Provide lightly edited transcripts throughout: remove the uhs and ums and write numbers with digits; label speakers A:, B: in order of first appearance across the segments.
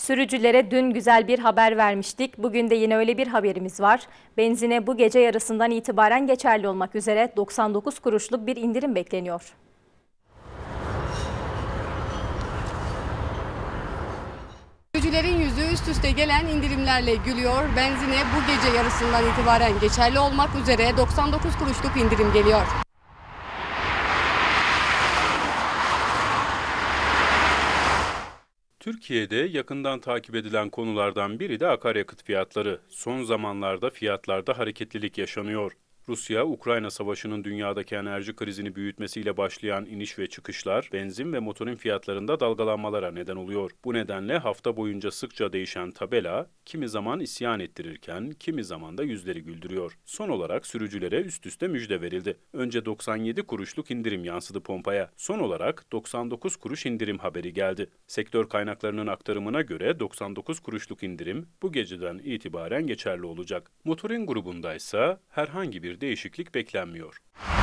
A: Sürücülere dün güzel bir haber vermiştik. Bugün de yine öyle bir haberimiz var. Benzine bu gece yarısından itibaren geçerli olmak üzere 99 kuruşluk bir indirim bekleniyor.
B: Sürücülerin yüzü üst üste gelen indirimlerle gülüyor. Benzine bu gece yarısından itibaren geçerli olmak üzere 99 kuruşluk indirim geliyor.
C: Türkiye'de yakından takip edilen konulardan biri de akaryakıt fiyatları. Son zamanlarda fiyatlarda hareketlilik yaşanıyor. Rusya-Ukrayna savaşının dünyadaki enerji krizini büyütmesiyle başlayan iniş ve çıkışlar, benzin ve motorin fiyatlarında dalgalanmalara neden oluyor. Bu nedenle hafta boyunca sıkça değişen tabela, kimi zaman isyan ettirirken, kimi zaman da yüzleri güldürüyor. Son olarak sürücülere üst üste müjde verildi. Önce 97 kuruşluk indirim yansıdı pompaya. Son olarak 99 kuruş indirim haberi geldi. Sektör kaynaklarının aktarımına göre 99 kuruşluk indirim bu geceden itibaren geçerli olacak. Motorin grubundaysa herhangi bir değişiklik beklenmiyor.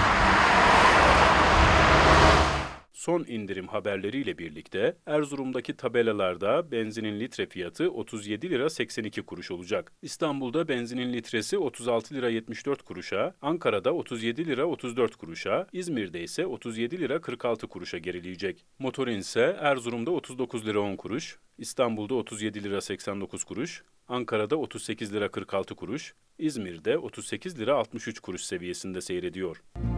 C: Son indirim haberleriyle birlikte Erzurum'daki tabelalarda benzinin litre fiyatı 37 lira 82 kuruş olacak. İstanbul'da benzinin litresi 36 lira 74 kuruşa, Ankara'da 37 lira 34 kuruşa, İzmir'de ise 37 lira 46 kuruşa gerileyecek. Motorin ise Erzurum'da 39 lira 10 kuruş, İstanbul'da 37 lira 89 kuruş, Ankara'da 38 lira 46 kuruş, İzmir'de 38 lira 63 kuruş seviyesinde seyrediyor.